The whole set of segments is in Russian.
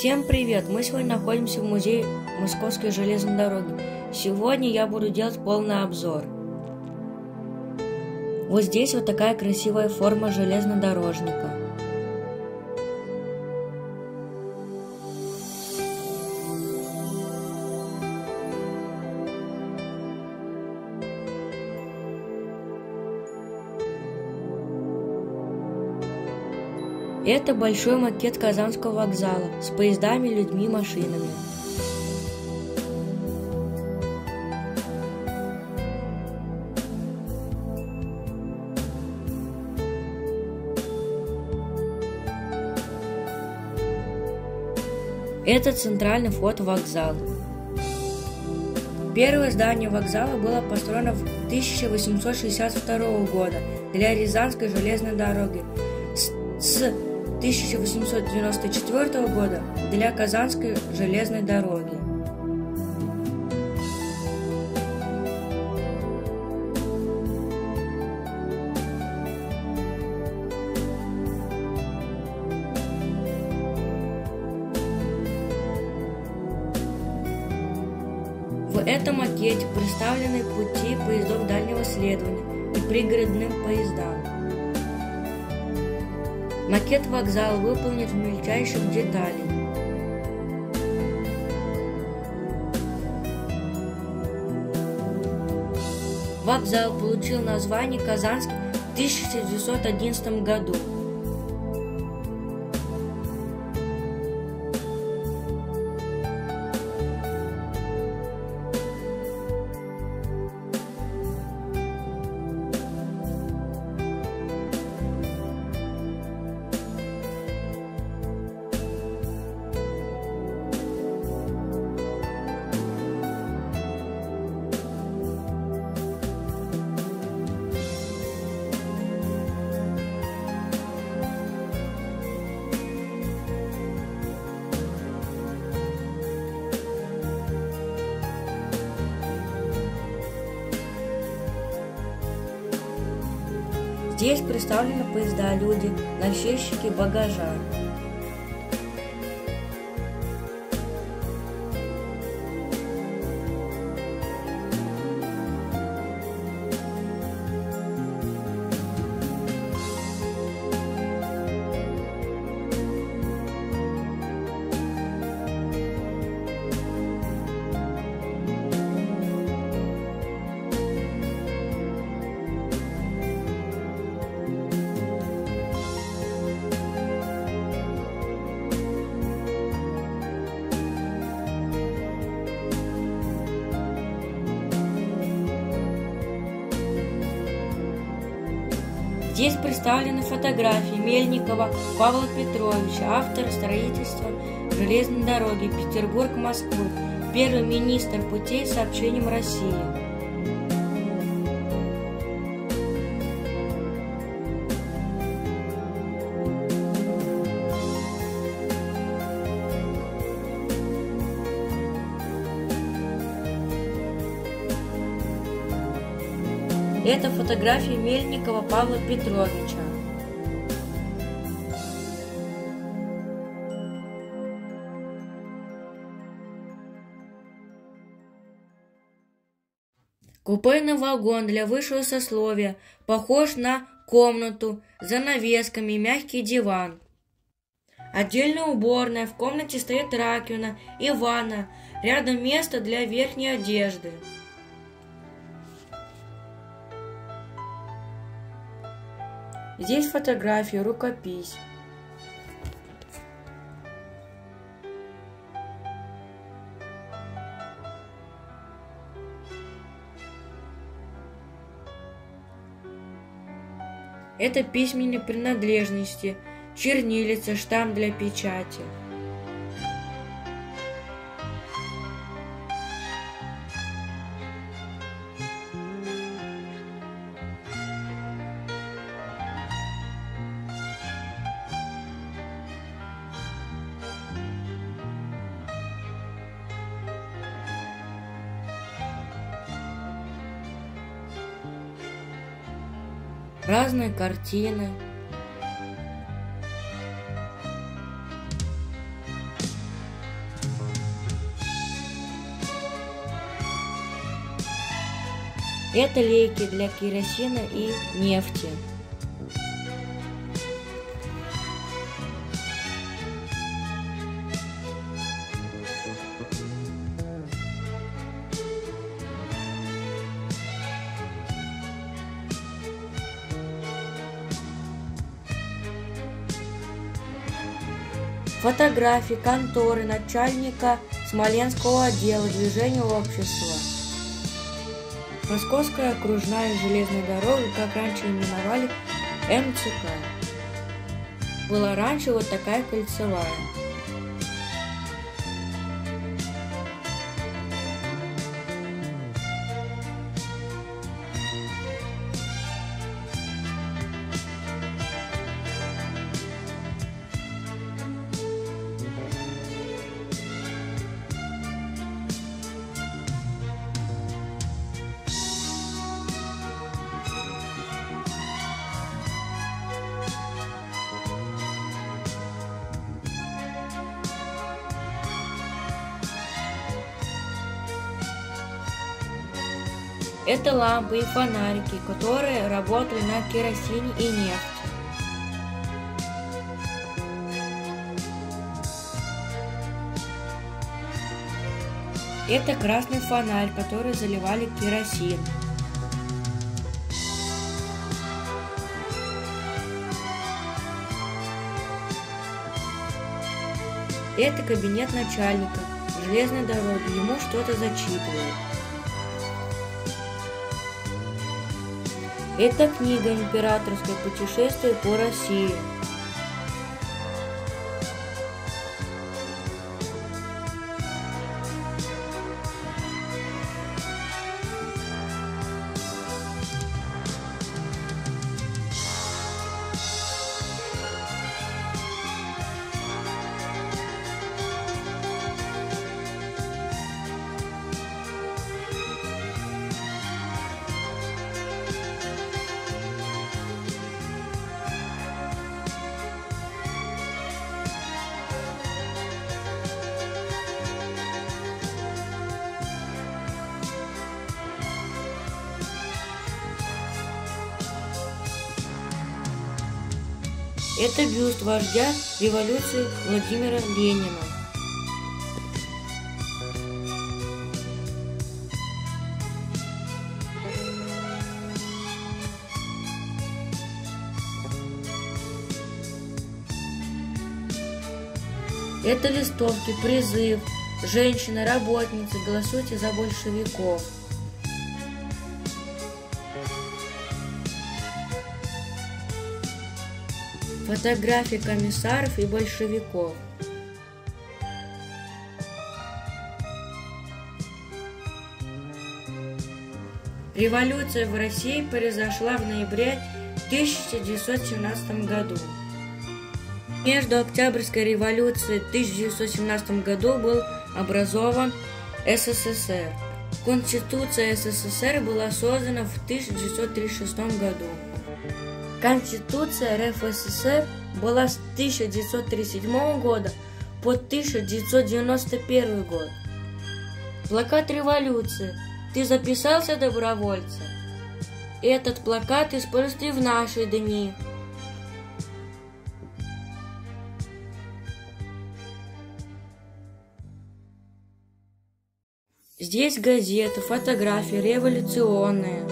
Всем привет! Мы сегодня находимся в музее Московской железной дороги. Сегодня я буду делать полный обзор. Вот здесь вот такая красивая форма железнодорожника. Это большой макет Казанского вокзала с поездами, людьми, машинами. Это центральный вход в вокзал. Первое здание вокзала было построено в 1862 года для Рязанской железной дороги. С 1894 года для Казанской железной дороги. В этом макете представлены пути поездов дальнего следования и пригородным поездам. Макет вокзала выполнен в мельчайших деталях. Вокзал получил название Казанский в 1911 году. Здесь представлены поезда, люди, носильщики багажа. Здесь представлены фотографии Мельникова Павла Петровича, автора строительства железной дороги Петербург-Москву, первый министр путей с сообщением России. Это фотография Мельникова Павла Петровича. Купейный вагон для высшего сословия, похож на комнату с занавесками и мягкий диван. Отдельная уборная, в комнате стоит раковина и ванна, рядом место для верхней одежды. Здесь фотографии, рукопись. Это письменные принадлежности, чернильница, штамп для печати. Разные картины. Это лейки для керосина и нефти. Фотографии конторы начальника Смоленского отдела движения общества. Московская окружная железная дорога, как раньше именовали, МЦК. Была раньше вот такая кольцевая. Это лампы и фонарики, которые работали на керосине и нефти. Это красный фонарь, который заливали керосин. Это кабинет начальника железной дороги, ему что-то зачитывают. Это книга «Императорское путешествие по России». Это бюст вождя революции Владимира Ленина. Это листовки, призыв, женщины, работницы, голосуйте за большевиков. Фотографии комиссаров и большевиков. Революция в России произошла в ноябре 1917 году. Между Октябрьской революцией в 1917 году был образован СССР. Конституция СССР была создана в 1936 году. Конституция РФСР была с 1937 года по 1991 год. Плакат революции «Ты записался добровольцем?» Этот плакат используют и в наши дни. Здесь газеты, фотографии революционные.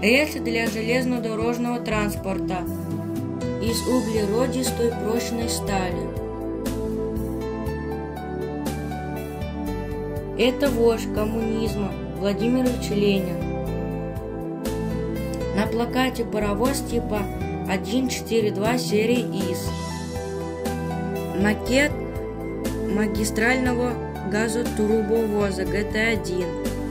рельсы для железнодорожного транспорта из углеродистой прочной стали. Это вождь коммунизма Владимир Ильич Ленин. На плакате паровоз типа 142 серии ИС. Макет магистрального газотрубовоза ГТ-1.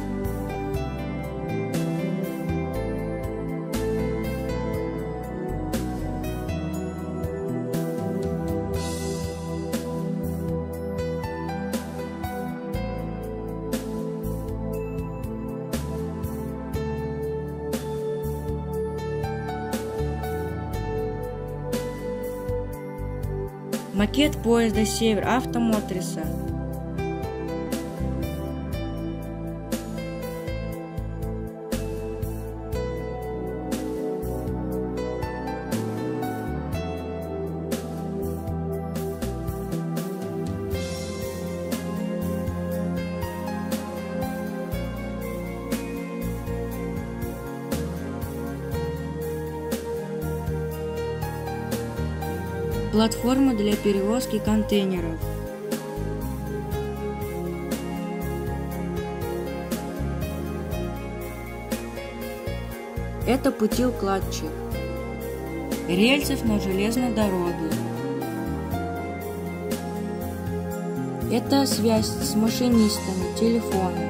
Макет поезда «Север» Автомотриса. Платформа для перевозки контейнеров. Это путеукладчик. Рельсов на железной дороге. Это связь с машинистами, телефоны.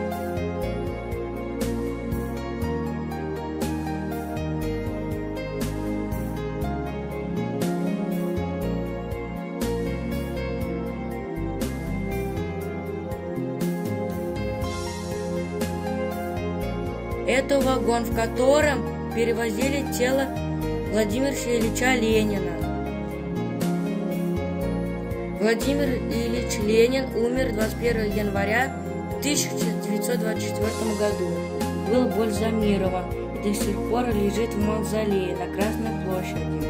Это вагон, в котором перевозили тело Владимира Ильича Ленина. Владимир Ильич Ленин умер 21 января 1924 году. Был бальзамирован и до сих пор лежит в мавзолее на Красной площади.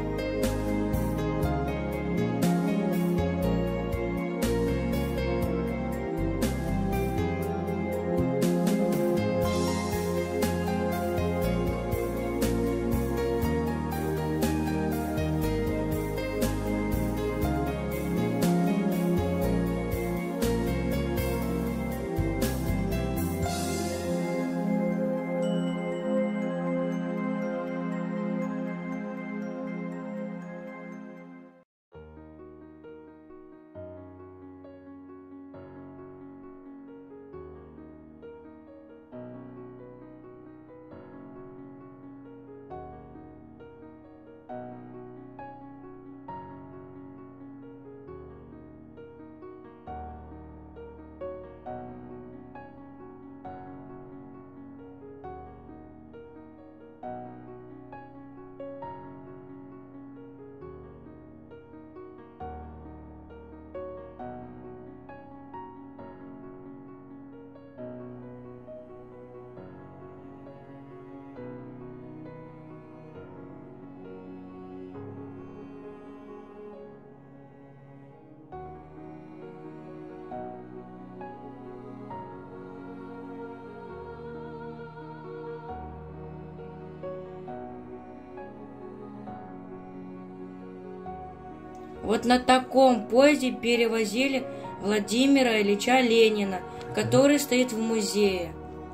Вот на таком поезде перевозили Владимира Ильича Ленина, который стоит в музее.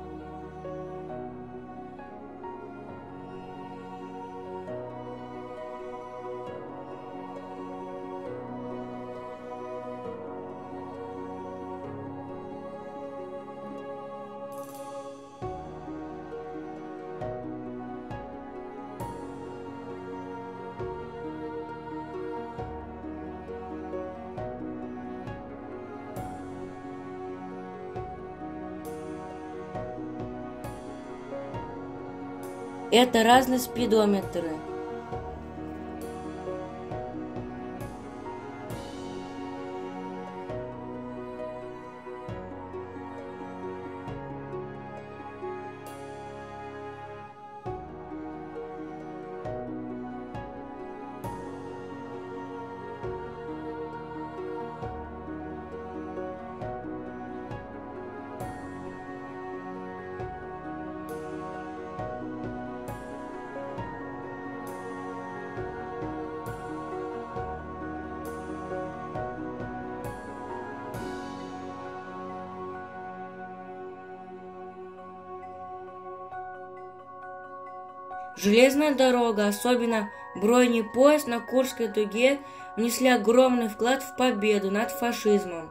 Это разные спидометры. Железная дорога, особенно бронепоезд на Курской дуге, внесли огромный вклад в победу над фашизмом.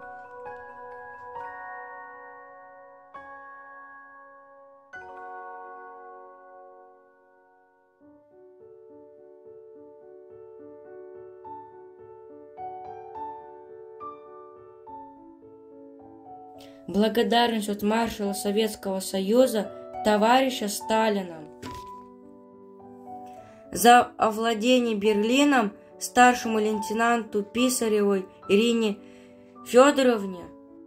Благодарность от маршала Советского Союза товарища Сталина. За овладение Берлином старшему лейтенанту Писаревой Ирине Федоровне,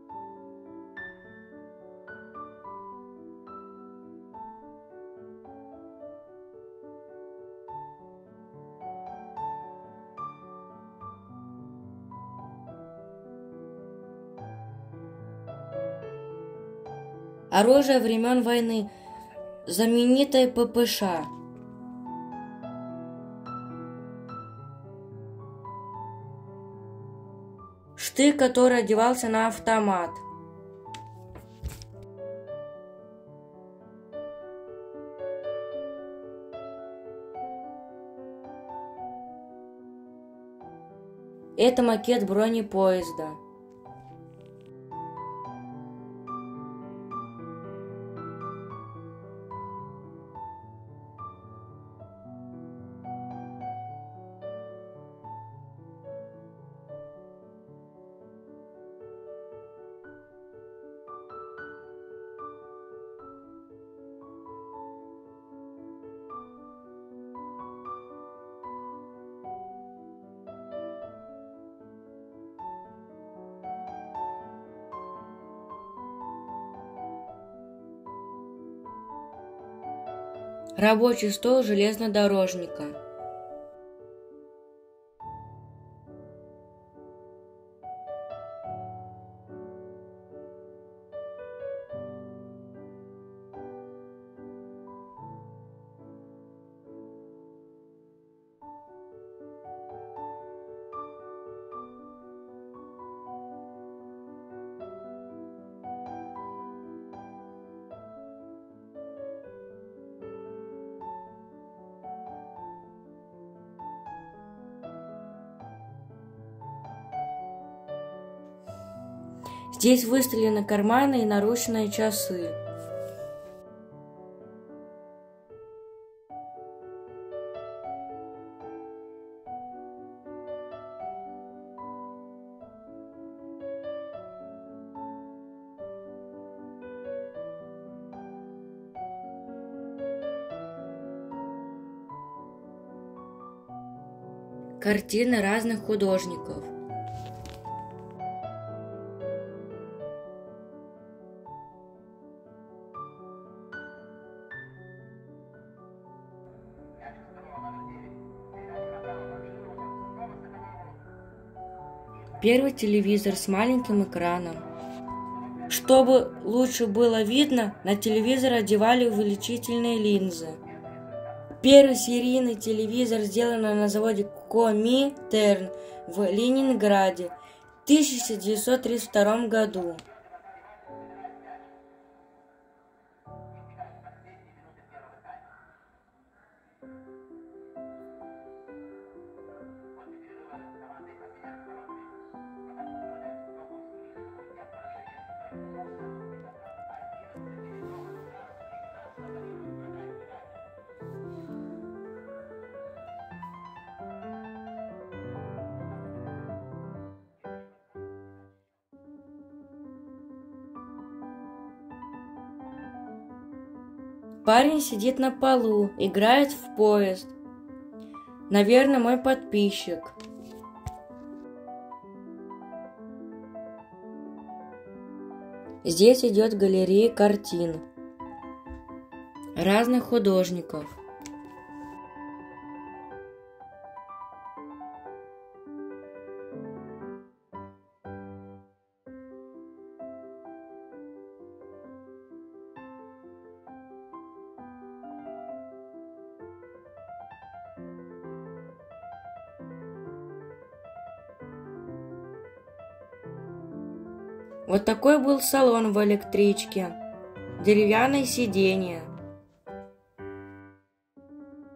оружие времен войны, знаменитое ППШ. Штык, который одевался на автомат. Это макет бронепоезда. Рабочий стол железнодорожника. Здесь выставлены карманы и наручные часы. Картины разных художников. Первый телевизор с маленьким экраном. Чтобы лучше было видно, на телевизор одевали увеличительные линзы. Первый серийный телевизор сделан на заводе Коминтерн в Ленинграде в 1932 году. Парень сидит на полу, играет в поезд. Наверное, мой подписчик. Здесь идет галерея картин разных художников. Вот такой был салон в электричке. Деревянные сиденья.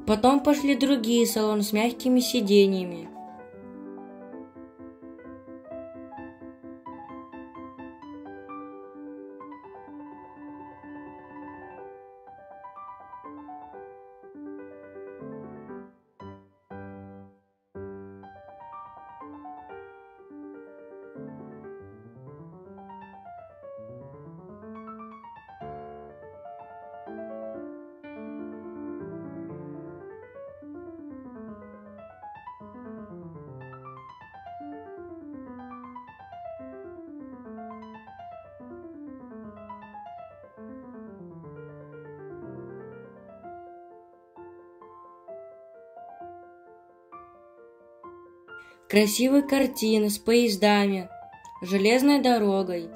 Потом пошли другие салоны с мягкими сиденьями. Красивые картины с поездами, железной дорогой.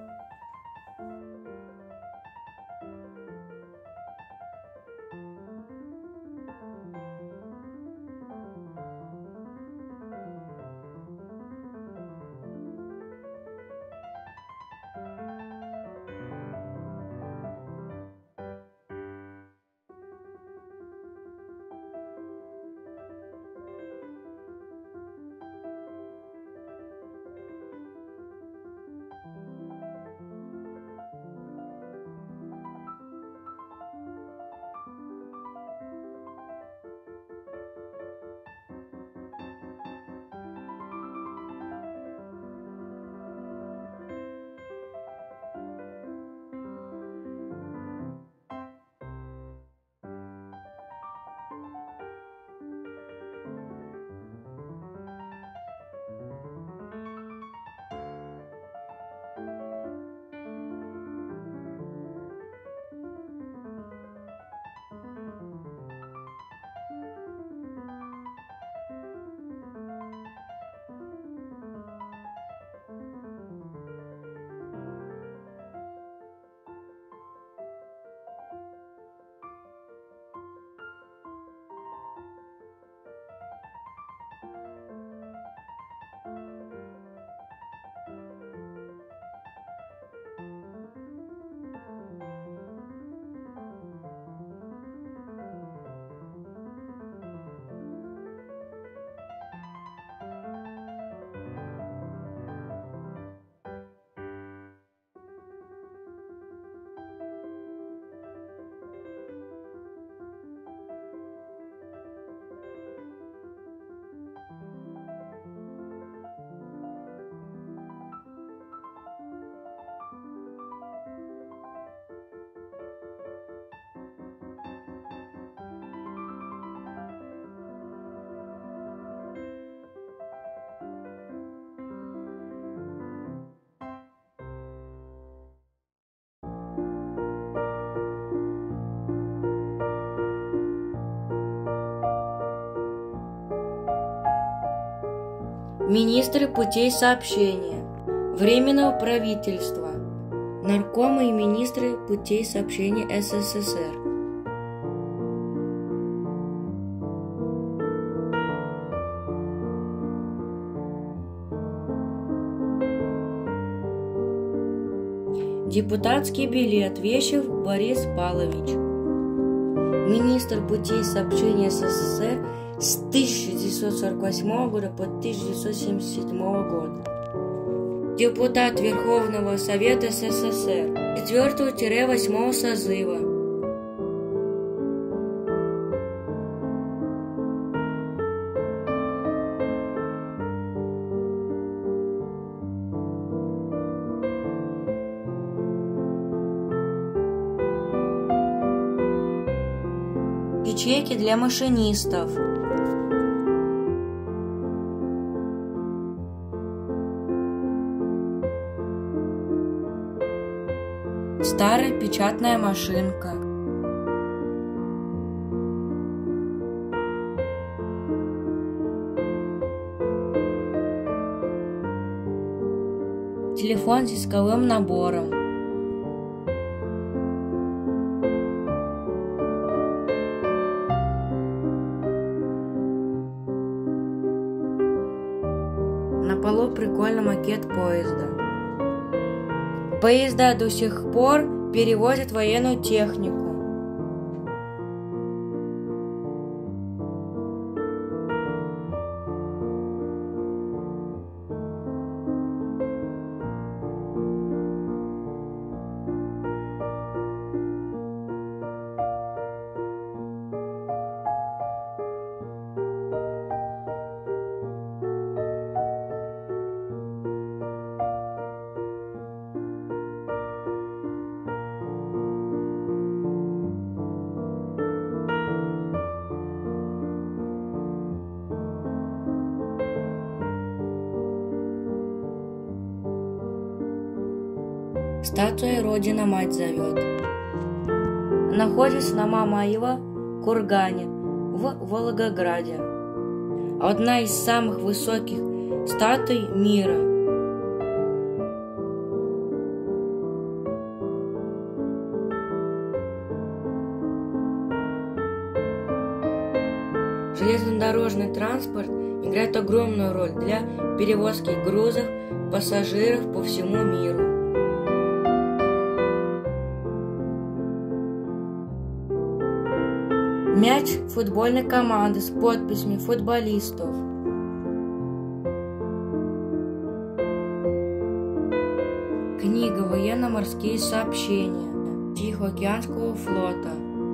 Министры путей сообщения, Временного правительства, наркомы и министры путей сообщения СССР. Депутатский билет Вещев Борис Павлович. Министр путей сообщения СССР с 1948 года по 1977 год. Депутат Верховного Совета СССР 4-8 созыва. Ячейки для машинистов. Старая печатная машинка. Телефон с дисковым набором. На полу прикольный макет поезда. Поезда до сих пор перевозят военную технику. Статуя Родина-Мать зовет. Находится на Мамаева кургане в Волгограде. Одна из самых высоких статуй мира. Железнодорожный транспорт играет огромную роль для перевозки грузов, пассажиров по всему миру. Мяч футбольной команды с подписями футболистов. Книга «Военно-морские сообщения» Тихоокеанского флота.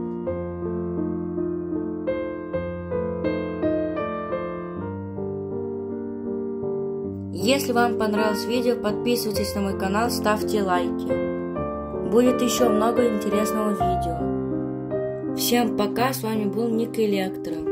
Если вам понравилось видео, подписывайтесь на мой канал, ставьте лайки. Будет еще много интересного видео. Всем пока, с вами был Ник Электро.